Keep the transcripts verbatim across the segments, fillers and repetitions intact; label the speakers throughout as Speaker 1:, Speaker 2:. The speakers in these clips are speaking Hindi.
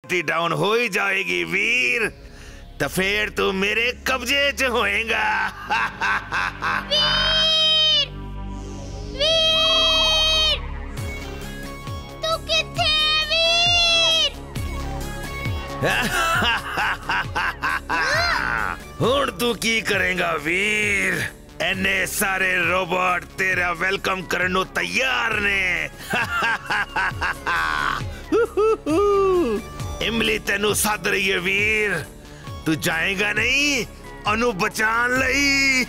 Speaker 1: डाउन हो ही जाएगी वीर, तो फिर तू मेरे कब्जे च होएगा।
Speaker 2: वीर! वीर! तू किथे है वीर?
Speaker 1: हुण तू की करेगा वीर? एने सारे रोबोट तेरा वेलकम करने को तैयार ने। इमली तेनू सद रही है वीर, तू जाएगा नहीं अनु बचान लई।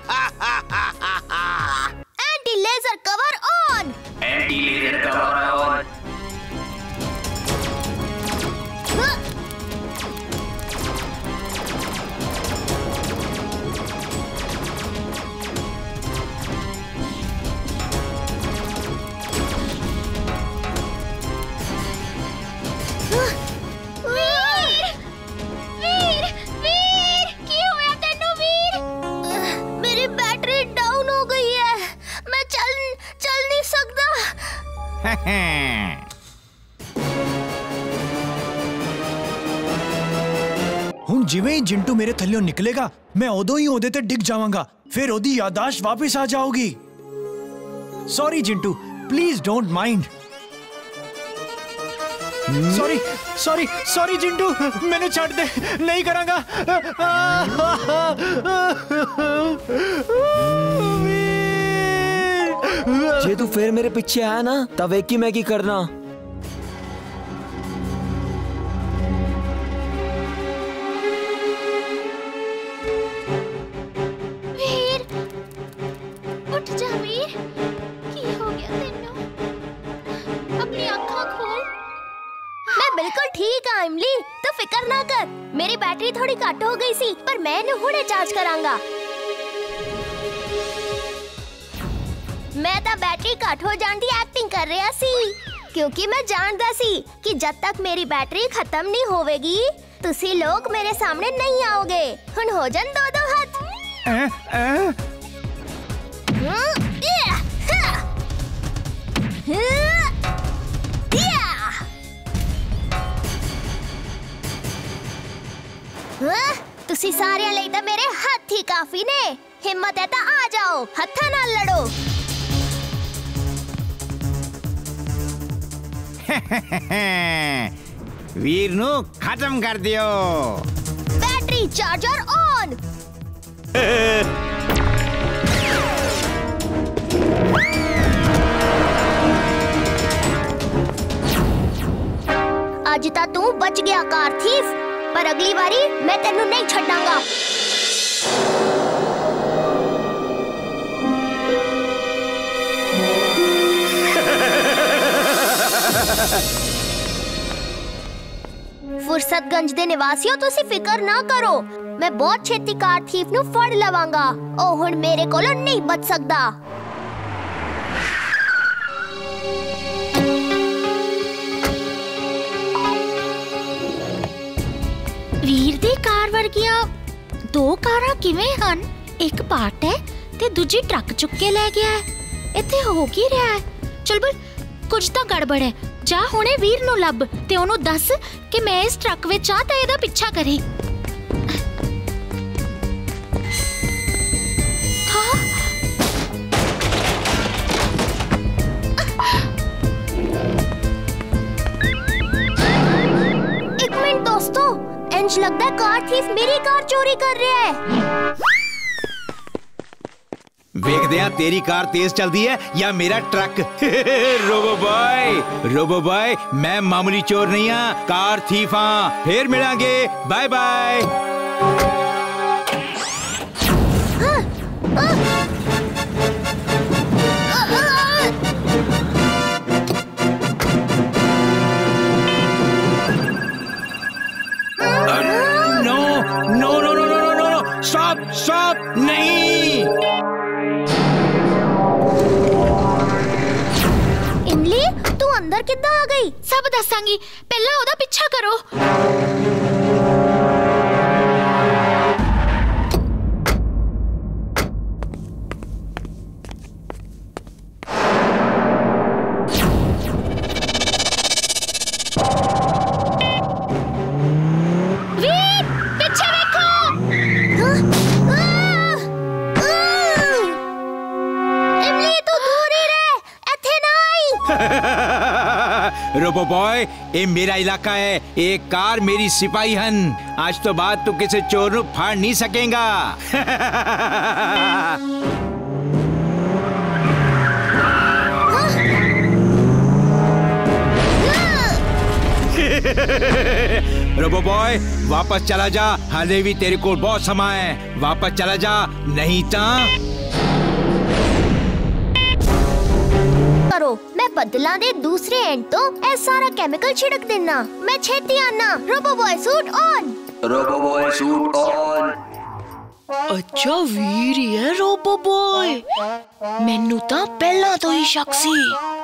Speaker 2: Anti laser cover on.
Speaker 3: Anti laser cover on.
Speaker 4: ਹੁਣ ਜਿਵੇਂ ਹੀ ਜਿੰਟੂ ਮੇਰੇ ਥੱਲਿਓਂ ਨਿਕਲੇਗਾ मैं उदो ही ओदे ते डिग जावांगा, फिर ओदी यादाश्त वापस आ जाओगी। Sorry Jintu, please don't mind. Sorry sorry sorry Jintu, मैंने छड़ दे, नहीं करांगा।
Speaker 5: जे तू फिर मेरे पीछे आया ना, तब एक ही मैं की करना।
Speaker 2: इमली, तो फिकर ना कर, मेरी बैटरी थोड़ी घट हो गई सी, पर मैं इन्हें हुणे चार्ज करांगा। मैं तो बैटरी घट हो जान दी एक्टिंग कर रहा सी, क्योंकि मैं जानदा सी कि जब तक मेरी बैटरी खत्म नहीं होवेगी, तुसी लोग मेरे सामने नहीं आओगे। हुण हो जान दो दो हाथ।
Speaker 4: आ, आ। तुसी सारे लई तो मेरे हाथ ही काफी ने। हिम्मत है तो आ जाओ, हत्था नाल लड़ो।
Speaker 6: वीर नु खत्म कर दियो।
Speaker 2: Battery charger on. आज ता तू बच गया कार थीफ, पर अगली बारी मैं तेनू नहीं छड़ांगा। फुरसतगंज दे निवासियों, तुसी फिकर ना करो, मैं बहुत छेती कार थीफ नू फड़ लवांगा। ओ हुण मेरे कोलों नहीं बच सकदा।
Speaker 7: वीर दी कार वर्गियां दो कारां किवें हन? एक पार्ट है ते दूजी ट्रक चुक के ले गया है। इत्थे हो की रहा है? चल बोल, कुछ तो गड़बड़ है। जा हुणे वीर नू लभ ते ओनू दस कि मैं इस ट्रक विच आ ते इहदा पिछा करे। हाँ?
Speaker 2: एक मिनट दोस्तों, इंज लगता है कार थीफ मेरी कार चोरी कर रहा है।
Speaker 6: देखदे आ तेरी कार तेज चलती है या मेरा truck. Robo Boy, Robo Boy, मैं मामूली चोर नहीं हाँ, कार थीफ हाँ। फिर मिलांगे, bye bye. No no no no no no no, stop stop, नहीं।
Speaker 2: इमली, तू अंदर किद्दां आ गई?
Speaker 7: सब दसांगी, पहला ओदा पिछा करो।
Speaker 6: रोबो बॉय, ये मेरा इलाका है, एक कार मेरी सिपाही हन। आज तो बाद तू किसी चोर नू फाड़ नहीं सकेगा। रोबो बॉय वापस चला जा, हाले भी तेरे को बहुत समय है, वापस चला जा, नहीं ता
Speaker 2: करो मैं बदला दे दूसरे एंड तो ऐ सारा केमिकल छिड़क देना। मैं छेती आना। Robo Boy suit on.
Speaker 3: Robo Boy suit on.
Speaker 8: अच्छा वीर ही है रोबो बॉय, मैनू तां पहला तो ही शक सी।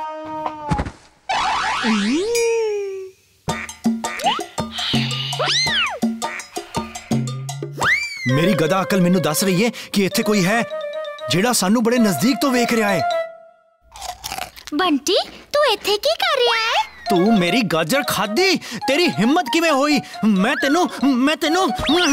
Speaker 4: मेरी गधा अकल मैनू दस रही है कि इत्थे कोई है जेड़ा सानू बड़े नजदीक तो वेख रहा है।
Speaker 7: बंटी तू इत्थे की कर रहा है?
Speaker 4: तू मेरी गाजर खादी, तेरी हिम्मत किवें होई? मैं तेनू मैं तेनू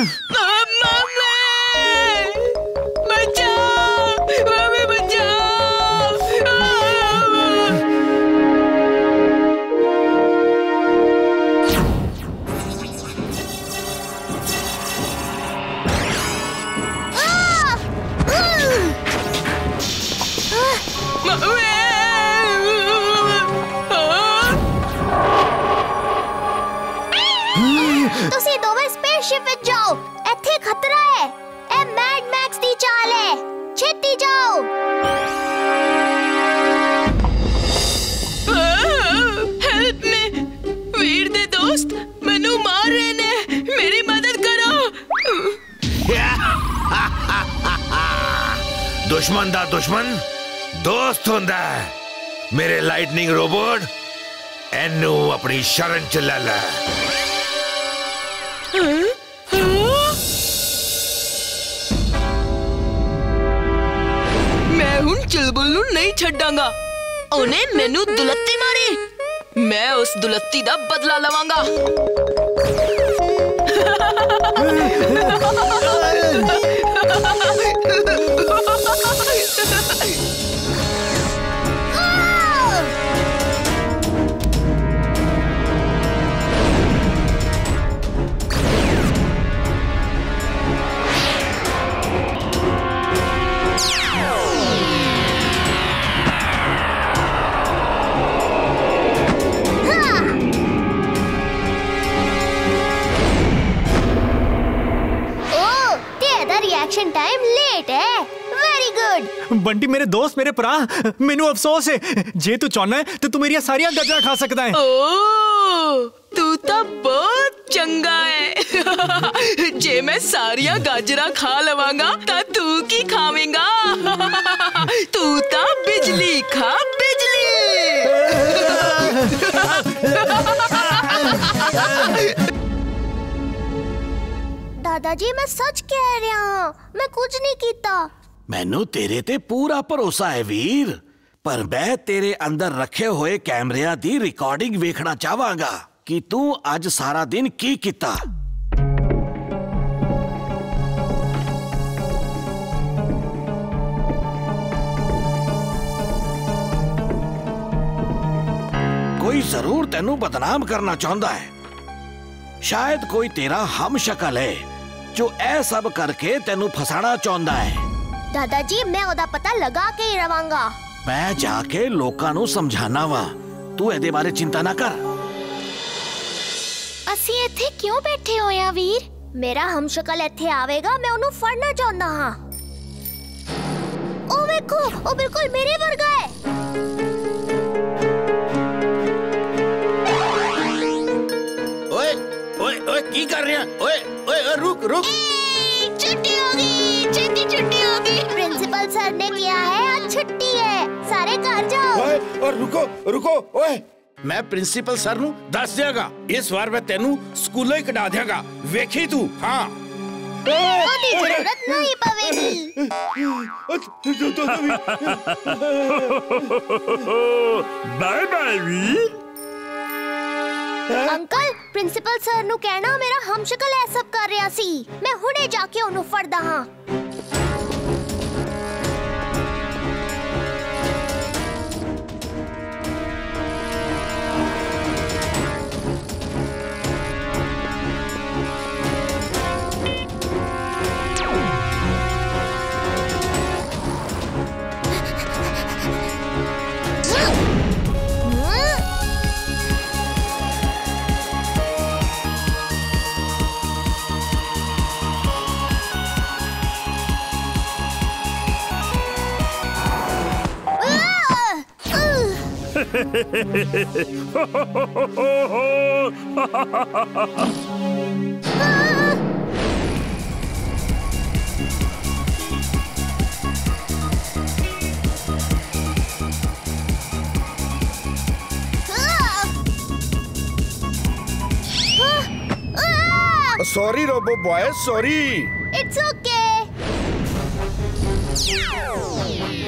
Speaker 2: ਤੁਸੀਂ ਦੋਵੇਂ ਸਪੇਸਸ਼ਿਪ ਵਿੱਚ ਜਾਓ, ਇੱਥੇ ਖਤਰਾ ਹੈ। ਇਹ ਮੈਡ ਮੈਕਸ ਦੀ ਚਾਲ ਹੈ, ਛੇਤੀ ਜਾਓ।
Speaker 8: हेल्प मी, वीर दे दोस्त मैनू मार रहे ने, मेरी मदद करो।
Speaker 1: दुश्मन दा दुश्मन दोस्त होंदा है। मेरे लाइटनिंग रोबोट एनू अपनी शरण च ले लै।
Speaker 8: मैं हुण चुलबुल नू नहीं छड्डांगा। ओने मैनू दुलत्ती मारी, मैं उस दुलत्ती दा बदला लवांगा।
Speaker 2: रिएक्शन टाइम लेट है। Very good.
Speaker 4: बंटी मेरे दोस्त, मेरे भरा, मेनू अफसोस है, जे तू चाहना है तो तू मेरी सारिया गाजर खा सकता है।
Speaker 8: ओ, तू तो बहुत चंगा है। जे मैं सारिया गाजरा खा लवांगा ता तू की खावेंगा? तू ता बिजली खा, बिजली।
Speaker 2: दादाजी मैं सच कह रहा हूँ, मैं कुछ नहीं कीता।
Speaker 9: मैनू तेरे ते पूरा भरोसा है वीर, पर मैं तेरे अंदर रखे हुए कैमरिया दी रिकॉर्डिंग वेखना चाहवांगा कि तू आज सारा दिन की कीता। कोई जरूर तेनू बदनाम करना चाहता है। शायद कोई तेरा हम शक्ल है जो ऐ सब करके तेनू फसाना चाहता है।
Speaker 2: दादाजी मैं ओदा पता लगा के ही रवांगा।
Speaker 9: मैं जाके लोकां नू समझाना वा, तू एदे बारे चिंता ना कर।
Speaker 7: ਅਸੀਂ ਇੱਥੇ ਕਿਉਂ ਬੈਠੇ ਹੋਏ ਆ ਵੀਰ?
Speaker 2: मेरा हम शक्ल ਇੱਥੇ ਆਵੇਗਾ, मैं ਉਹਨੂੰ ਫੜਨਾ ਚਾਹੁੰਦਾ ਹਾਂ। ਉਹ ਵੇਖੋ, ਉਹ ਬਿਲਕੁਲ ਮੇਰੇ ਵਰਗਾ ਹੈ।
Speaker 9: ओए ओए ओए की कर रहे हैं? ओए ओए ओए रुक रुक।
Speaker 2: छुट्टी हो गई, छुट्टी छुट्टी हो गई। प्रिंसिपल सर ने किया है, आज छुट्टी है, सारे घर जाओ।
Speaker 9: ओए और रुको रुको, ओए मैं प्रिंसिपल सर नू दस देगा, इस बार मैं तेनू स्कूलों ही कटा देगा, वेखी तू। हाँ
Speaker 2: ओदी जरूरत नहीं पवेगी।
Speaker 1: Bye bye Veer.
Speaker 2: Uncle principal sir नू कहना मेरा हम शक्ल ऐ सब कर रहा सी, मैं हुणे जाके ओनू फड़दा हां।
Speaker 10: Sorry Robo Boy, sorry.
Speaker 2: It's okay.